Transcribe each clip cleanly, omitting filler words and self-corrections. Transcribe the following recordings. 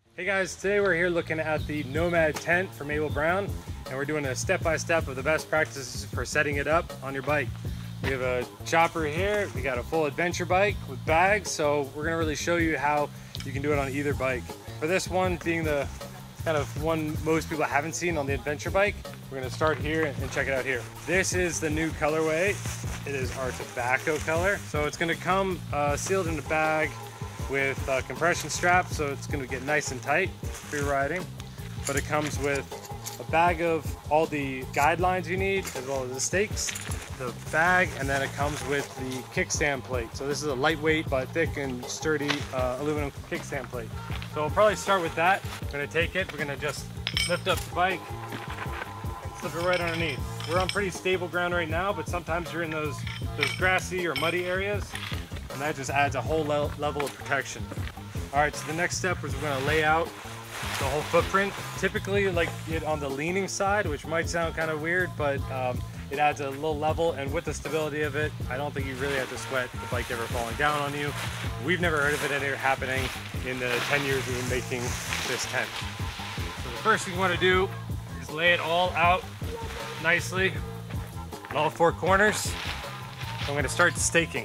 Hey guys, today we're here looking at the Nomad tent from Abel Brown, and we're doing a step-by-step of the best practices for setting it up on your bike. We have a chopper here, we got a full adventure bike with bags, so we're gonna really show you how you can do it on either bike. For this one, being the kind of one most people haven't seen on the adventure bike, we're gonna start here and check it out here. This is the new colorway. It is our tobacco color. So it's gonna come sealed in a bag with compression straps, so it's going to get nice and tight for your riding. But it comes with a bag of all the guidelines you need, as well as the stakes, the bag, and then it comes with the kickstand plate. So this is a lightweight but thick and sturdy aluminum kickstand plate. So we'll probably start with that. We're going to take it, we're going to just lift up the bike and slip it right underneath. We're on pretty stable ground right now, but sometimes you're in those grassy or muddy areas, and that just adds a whole level of protection. All right, so the next step is we're gonna lay out the whole footprint. Typically like it on the leaning side, which might sound kind of weird, but it adds a little level, and with the stability of it, I don't think you really have to sweat the bike ever falling down on you. We've never heard of it ever happening in the 10 years we've been making this tent. So the first thing you wanna do is lay it all out nicely on all four corners. I'm gonna start staking.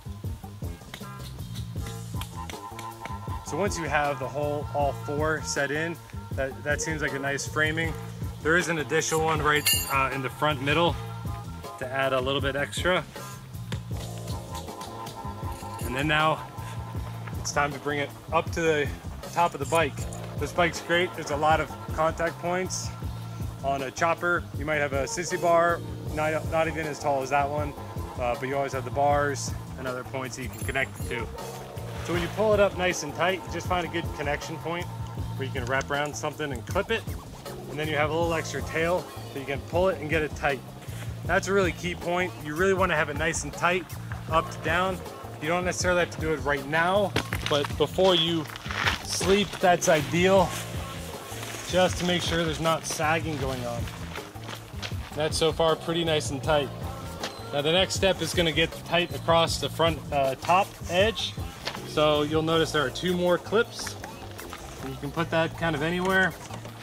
So once you have the whole, all four set in, that seems like a nice framing. There is an additional one right in the front middle to add a little bit extra. And then now it's time to bring it up to the top of the bike. This bike's great. There's a lot of contact points. On a chopper, you might have a sissy bar, not even as tall as that one, but you always have the bars and other points that you can connect it to. So when you pull it up nice and tight, you just find a good connection point where you can wrap around something and clip it. And then you have a little extra tail so you can pull it and get it tight. That's a really key point. You really want to have it nice and tight, up to down. You don't necessarily have to do it right now, but before you sleep, that's ideal, just to make sure there's not sagging going on. That's so far pretty nice and tight. Now the next step is going to get tight across the front top edge. So you'll notice there are two more clips, and you can put that kind of anywhere.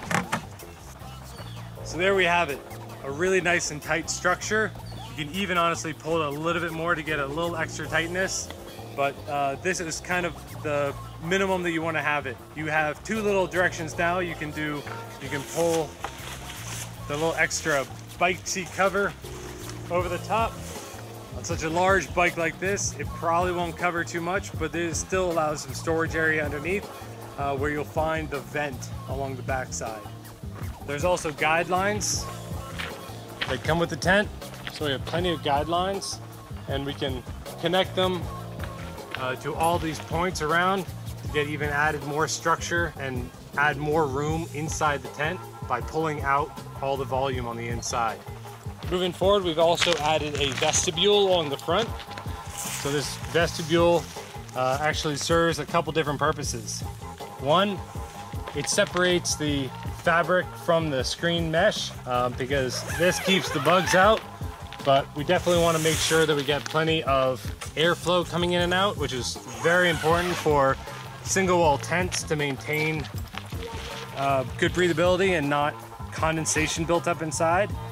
So there we have it, a really nice and tight structure. You can even honestly pull it a little bit more to get a little extra tightness, but this is kind of the minimum that you want to have it. You have two little directions now. You can pull the little extra bike seat cover over the top. On such a large bike like this, it probably won't cover too much, but it still allows some storage area underneath where you'll find the vent along the back side. There's also guidelines that come with the tent, so we have plenty of guidelines, and we can connect them to all these points around to get even added more structure and add more room inside the tent by pulling out all the volume on the inside. Moving forward, we've also added a vestibule along the front. So this vestibule actually serves a couple different purposes. One, it separates the fabric from the screen mesh because this keeps the bugs out, but we definitely want to make sure that we get plenty of airflow coming in and out, which is very important for single wall tents to maintain good breathability and not condensation built up inside.